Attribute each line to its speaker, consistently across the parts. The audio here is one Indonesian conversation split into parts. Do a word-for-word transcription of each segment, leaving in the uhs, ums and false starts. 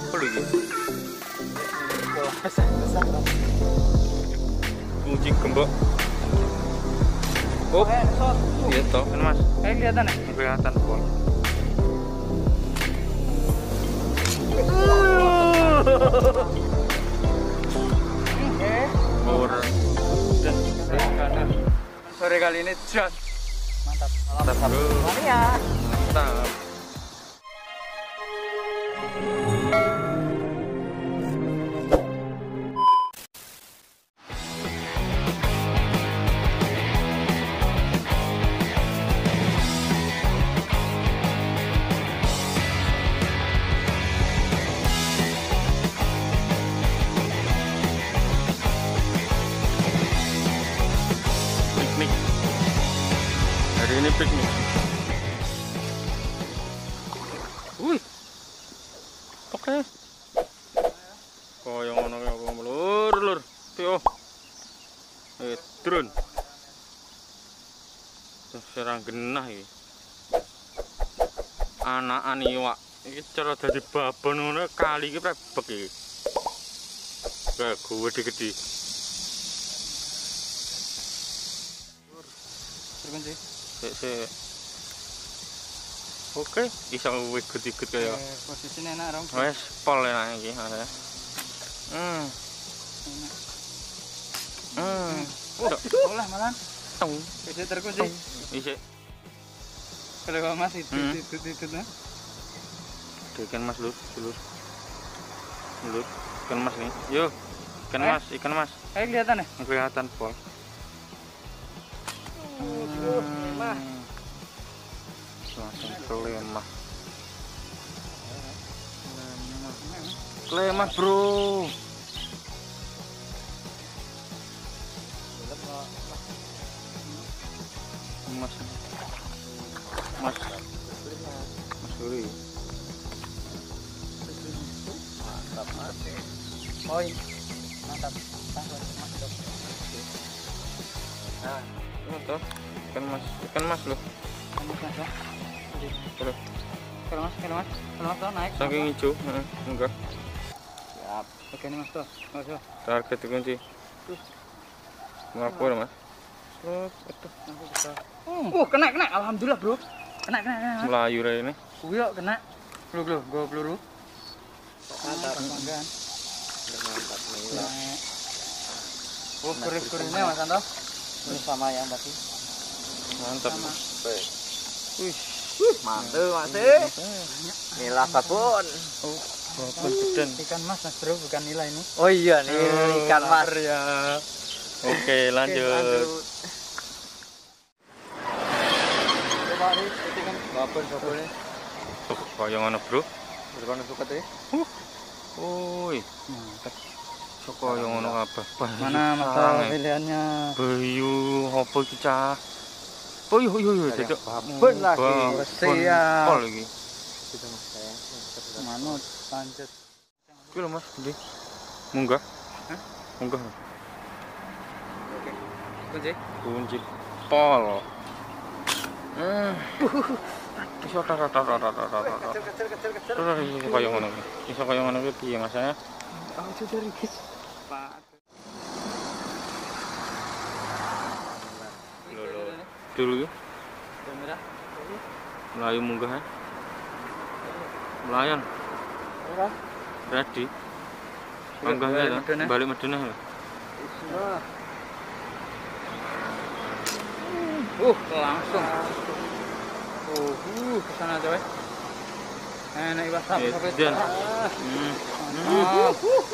Speaker 1: apa lagi? Kunci gembok. Oh, iya toh, kan mas?
Speaker 2: Kayak kelihatan ya?
Speaker 1: Kelihatan pol. Bor. Dan sore kali ini jas.
Speaker 2: Mantap.
Speaker 1: Mantap.
Speaker 2: Ya.
Speaker 1: Mantap. Piknik. Hari ini piknik. Wih. Oke. Koyo ngono kaya apa lur lur. Yo. Eh, drone. Serang genah iki. Anakan iwak. Iki cara dadi babon ngono kali iki prebek iki. Kayak gede-gede.
Speaker 2: Terkunci.
Speaker 1: Sik sik. Oke, bisa ikut-ikut kaya.
Speaker 2: Eh, posisinya enak dong.
Speaker 1: Wes pol enak iki. Hmm. Hmm. Udah.
Speaker 2: Olah malan.
Speaker 1: Tong.
Speaker 2: Bisa terkunci.
Speaker 1: Isik.
Speaker 2: Kalau Mas itu
Speaker 1: Hmm.
Speaker 2: itu itu nah.
Speaker 1: Ikan mas lur, lur. Lur. Ikan mas nih. Yo. Ikan
Speaker 2: Eh.
Speaker 1: mas, ikan mas.
Speaker 2: Kayak kelihatan ya?
Speaker 1: Kelihatan pol.
Speaker 2: Lemah.
Speaker 1: Langsung kelemah. Kelemah, bro. Mas. Mas. Mas Guri.
Speaker 2: Mantap Mas. Oi. Mantap. Tangkap Mas dok. Nah,
Speaker 1: Ini tuh. Ikan mas, ikan mas loh.
Speaker 2: kamu Mas dok.
Speaker 1: Tuh.
Speaker 2: Kalau Mas, kalau Mas, kalau Mas dok naik.
Speaker 1: Saking hijau, heeh, enggak.
Speaker 2: Siap. Oke nih Mas dok. Mas dok.
Speaker 1: Target dikunci. Ngapur mas. Terus, aduh.
Speaker 2: Aku bisa. Uh, kena kena. Alhamdulillah bro. Kena kena kena. Mas.
Speaker 1: Melayu raya ini.
Speaker 2: Kuwi kok kena. Lu lu, gua peluru.
Speaker 3: Mantap.
Speaker 2: Banggaan.
Speaker 3: Mantap nih.
Speaker 2: Oh, kuris-kurisnya Mas Anto.
Speaker 3: Ini sama yang tadi.
Speaker 1: Mantap.
Speaker 2: Sama.
Speaker 3: Baik.
Speaker 1: Wih.
Speaker 3: Mantul masih. Nila sabun.
Speaker 1: Oh, babon geden.
Speaker 2: Ikan mas mas bro, bukan nila ini.
Speaker 3: Oh iya nih ikan mas.
Speaker 1: Ya. Oke, lanjut.
Speaker 2: Coba nih, itu kan babon babonnya.
Speaker 1: Tuh, kaya ngono, bro.
Speaker 3: Berkono suka tuh.
Speaker 1: Woi.
Speaker 2: Mantap.
Speaker 1: Sok kaya ngono kabeh.
Speaker 2: Mana masalah pilihannya?
Speaker 1: Bayu apa iki cah? Oh iya iya iya cocok.
Speaker 3: Babon lagi.
Speaker 2: Siap.
Speaker 1: Pol iki.
Speaker 3: Itu mas saya.
Speaker 2: Manut lanjut.
Speaker 1: Iki lho Mas, ndi? Munggah.
Speaker 2: Hah?
Speaker 1: Munggah.
Speaker 2: Oke. Kunci.
Speaker 1: Kunci pol. Hmm. Iso tar tar tar tar tar tar.
Speaker 2: Kecil kecil kecil kecil.
Speaker 1: Terus iso kaya ngono iki. Iso kaya ngono iki piye Mas ya?
Speaker 2: Oh sudah rigis. Pak.
Speaker 1: Lho lho. Dulu iki
Speaker 2: Kamera.
Speaker 1: melayu munggah ya. Melayan.
Speaker 2: Ora.
Speaker 1: Ready. Munggah ya. Balik Medina ya.
Speaker 2: Bismillah. Uh, langsung. Oh, uh, ke sana coy. Enak iwas sampai sampai.
Speaker 1: Edan. Hmm.
Speaker 2: Oh.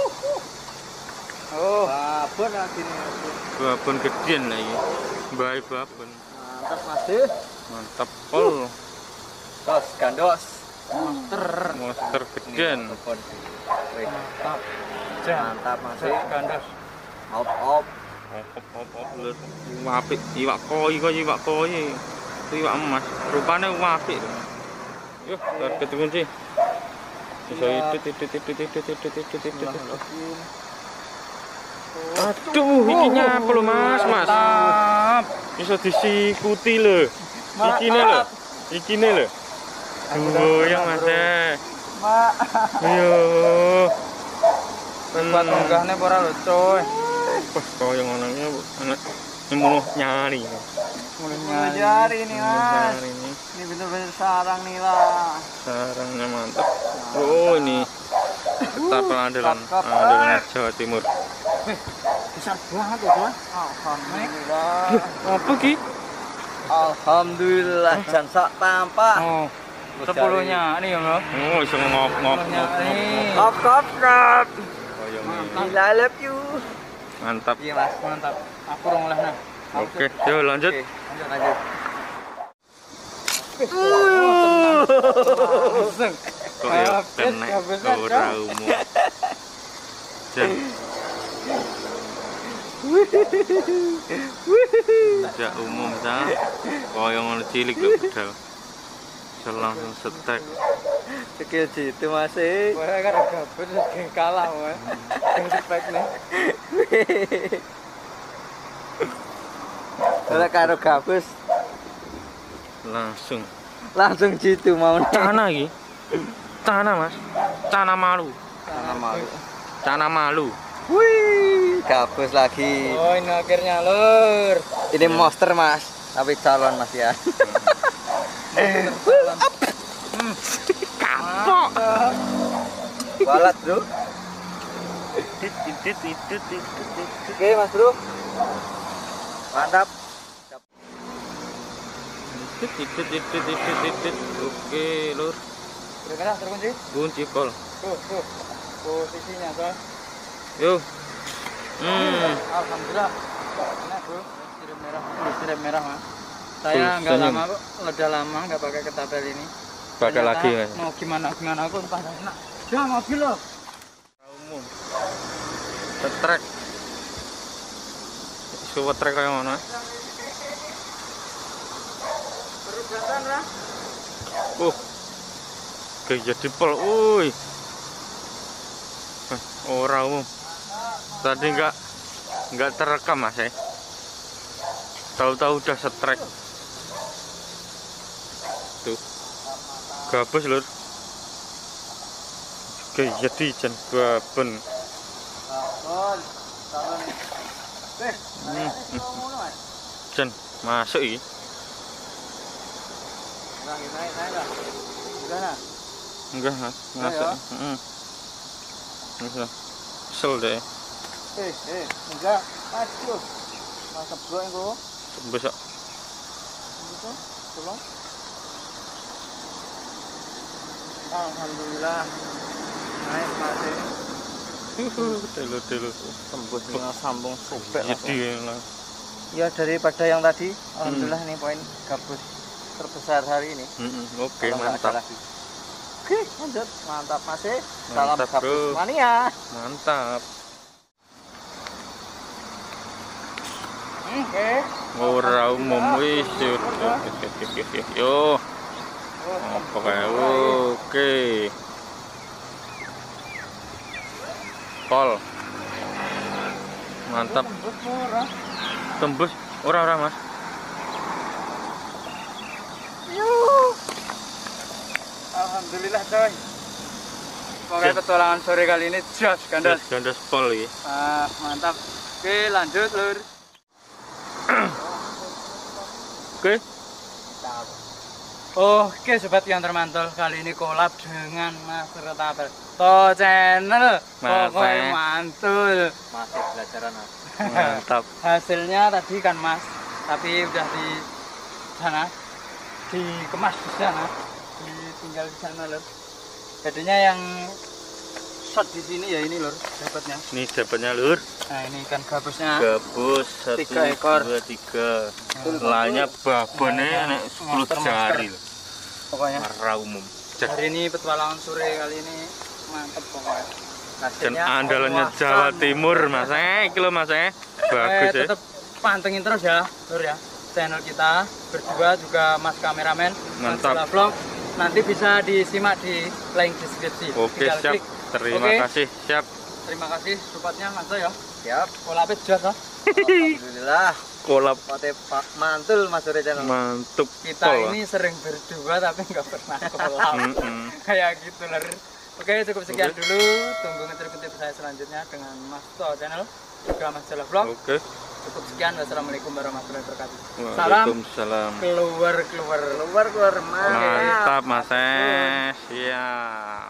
Speaker 2: Oh,
Speaker 3: Babon lagi nih.
Speaker 1: Babon gedean lah iki. Bae babon.
Speaker 3: Mantap masih.
Speaker 1: Mantap pol.
Speaker 3: Tos gandos.
Speaker 2: monster.
Speaker 1: Monster gedean.
Speaker 3: Babon. Wih,
Speaker 2: Mantap. Jan.
Speaker 3: mantap masih.
Speaker 2: Gandos.
Speaker 3: Op op.
Speaker 1: Op op op lur. Apik iwak koi kok iwak koi. Iwak emas. Rupane apik. Yo, target kunci. Bisa itu itu itu itu itu itu itu itu. Aduh, iki nyapa lho Mas, Mas.
Speaker 2: Mantap.
Speaker 1: Bisa disikuti lho. Ikine lho. Ikine lho. Goyang Mas.
Speaker 2: Mak.
Speaker 1: Iya.
Speaker 2: Buat munggahnya ora lho, coy.
Speaker 1: Wah, koyo ngononya anak nyemuluh nyari.
Speaker 2: Mulai nyari ini, Mas.
Speaker 1: Nyari ini.
Speaker 2: Ini bener-bener sarang nih lah.
Speaker 1: Sarangnya mantap. Oh, ini ketapel andalan
Speaker 2: kap, kap.
Speaker 1: andalan Jawa Timur.
Speaker 2: Besar banget ya, Tuan. Alhamdulillah.
Speaker 1: Apa ki?
Speaker 3: Alhamdulillah jan sak tampak.
Speaker 2: Oh, sepuluhnya ini ya, Bro.
Speaker 1: Oh, iso ngop ngop ngop.
Speaker 2: Ini.
Speaker 3: Kop kop kop.
Speaker 1: Koyo
Speaker 2: Mantap.
Speaker 3: I love you.
Speaker 1: mantap.
Speaker 3: Iya Mas.
Speaker 2: Mantap. Aku rong lah nah.
Speaker 1: Oke, yuk lanjut.
Speaker 3: Oke, lanjut lanjut.
Speaker 2: Langsung.
Speaker 1: Kok ya
Speaker 2: Habis,
Speaker 1: kena
Speaker 2: habis,
Speaker 1: ora
Speaker 2: habis.
Speaker 1: umum. Jan. Tidak umum ta. Koyo ngono cilik lho bedal. Bisa langsung setek.
Speaker 3: Sekil jitu Mas. eh.
Speaker 2: Wah, kan gabut geng kalah, Mas. Geng spek nih.
Speaker 3: Ora karo gabus
Speaker 1: Langsung.
Speaker 3: langsung jitu mau.
Speaker 1: Cana iki. Cana, Mas. Cana malu.
Speaker 3: Sana malu.
Speaker 1: Cana malu.
Speaker 3: Wih, gabus lagi.
Speaker 2: Oh, ini akhirnya, Lur.
Speaker 3: Ini monster Mas, tapi calon Mas ya.
Speaker 1: Kapok.
Speaker 3: Balat Bro. Oke Mas Bro. Mantap.
Speaker 1: Oke, Lur.
Speaker 2: Kira-kira terkunci?
Speaker 1: Kunci pol.
Speaker 2: Tuh, tuh. Posisinya, Coy.
Speaker 1: Yuk. Hmm.
Speaker 2: Alhamdulillah. Enak, Bro. Sirip merah. Ini sirip merah, Mas. Saya
Speaker 1: Tuh,
Speaker 2: nggak
Speaker 1: senyum.
Speaker 2: lama kok, udah lama nggak pakai ketapel ini.
Speaker 1: Pakai
Speaker 2: Ternyata
Speaker 1: lagi, Mas.
Speaker 2: mau gimana gimana aku pada enak. Ya mobil loh.
Speaker 1: Umum. Setrek. Suwet trek kayak mana?
Speaker 2: Berubatan lah.
Speaker 1: Uh. Kayak jadi pol. Uy. Hah, ora umum. Tadi enggak enggak terekam, Mas ya. Tahu-tahu udah setrek. Tuh. Gabus, Lur. Kayak jadi jan baben.
Speaker 3: Calon. Calon. Eh,
Speaker 1: Hmm.
Speaker 3: ngono Mas.
Speaker 1: Jan masuk iki.
Speaker 3: Naik naik naik lah. Udah nah.
Speaker 1: Enggak, Mas.
Speaker 3: Enggak
Speaker 1: Masuk.
Speaker 3: ya?
Speaker 1: Heeh. Masuk. Kesel deh.
Speaker 3: Eh, eh, enggak. Aduh. Mantap bro engko.
Speaker 1: Besok.
Speaker 3: Gitu. Coba.
Speaker 2: Alhamdulillah. Naik masih.
Speaker 1: Telu telu.
Speaker 3: Tembus dengan sambung sobek langsung.
Speaker 1: Jadi lah.
Speaker 3: Ya daripada yang tadi, alhamdulillah ini poin gabus terbesar hari ini.
Speaker 1: Mm-mm, Oke,
Speaker 3: Kalau nggak ada
Speaker 1: mantap.
Speaker 3: lagi. Oke, lanjut. Mantap Mas. eh. Salam
Speaker 1: Mantap,
Speaker 3: gabus
Speaker 1: Bro.
Speaker 3: mania.
Speaker 1: Mantap.
Speaker 2: Oke.
Speaker 1: Ora umum wis. Yo. Yo. Apa kae? Oke. Pol. Mantap. Tembus ora-ora, Mas.
Speaker 2: Alhamdulillah, coy. Pokoknya petualangan sore kali ini jos gandas.
Speaker 1: Gandas pol iki.
Speaker 2: Ah, mantap. Oke, lanjut, Lur.
Speaker 1: Oke.
Speaker 2: Oke, sobat yang termantul, kali ini collab dengan Mas Retapel. To channel.
Speaker 1: Mas,
Speaker 2: Pokoknya
Speaker 1: eh.
Speaker 2: mantul.
Speaker 3: Masih belajaran Mas.
Speaker 1: Mantap.
Speaker 2: Hasilnya tadi kan Mas, tapi udah di sana, dikemas di sana, ditinggal di sana, Lur. Jadinya yang shot di sini ya ini, Lur, dapatnya.
Speaker 1: Ini dapatnya, Lur.
Speaker 2: Nah, ini kan gabusnya.
Speaker 1: Gabus satu,
Speaker 2: Tiga ekor.
Speaker 1: dua, tiga. Lainnya babonnya nek sepuluh
Speaker 2: Monster,
Speaker 1: jari.
Speaker 2: Pokoknya
Speaker 1: Ora umum. Jan
Speaker 2: hari ini petualangan sore kali ini mantep pokoknya.
Speaker 1: jan andalannya Jawa Timur, Mas. Eh, iki lho, Mas. Eh. Bagus ya.
Speaker 2: Tetap pantengin terus ya, Lur ya. Channel kita berdua juga Mas kameramen,
Speaker 1: Mantap.
Speaker 2: Mas Vlog. Nanti bisa disimak di link deskripsi.
Speaker 1: Oke,
Speaker 2: Tinggal
Speaker 1: siap.
Speaker 2: klik.
Speaker 1: Terima
Speaker 2: Oke.
Speaker 1: kasih. Siap.
Speaker 2: Terima kasih supportnya Mas ya.
Speaker 3: Siap.
Speaker 2: Kolapnya jos ya.
Speaker 3: Alhamdulillah.
Speaker 1: Kolab
Speaker 3: Pote Pak mantul Mas Sore channel.
Speaker 1: mantep.
Speaker 2: Kita
Speaker 1: pol.
Speaker 2: ini sering berdua tapi nggak pernah kolap.
Speaker 1: Mm-mm.
Speaker 2: Kayak gitu, Lur. Oke, cukup sekian
Speaker 1: Oke.
Speaker 2: dulu. Tunggu ngetrip-ngetrip saya selanjutnya dengan Mas To Channel juga Mas Jala Vlog.
Speaker 1: Oke.
Speaker 2: Cukup sekian. Wassalamualaikum warahmatullahi wabarakatuh. Salam
Speaker 1: Waalaikumsalam.
Speaker 2: keluar keluar.
Speaker 3: Keluar keluar mas.
Speaker 1: Mantap Mas Es. Siap.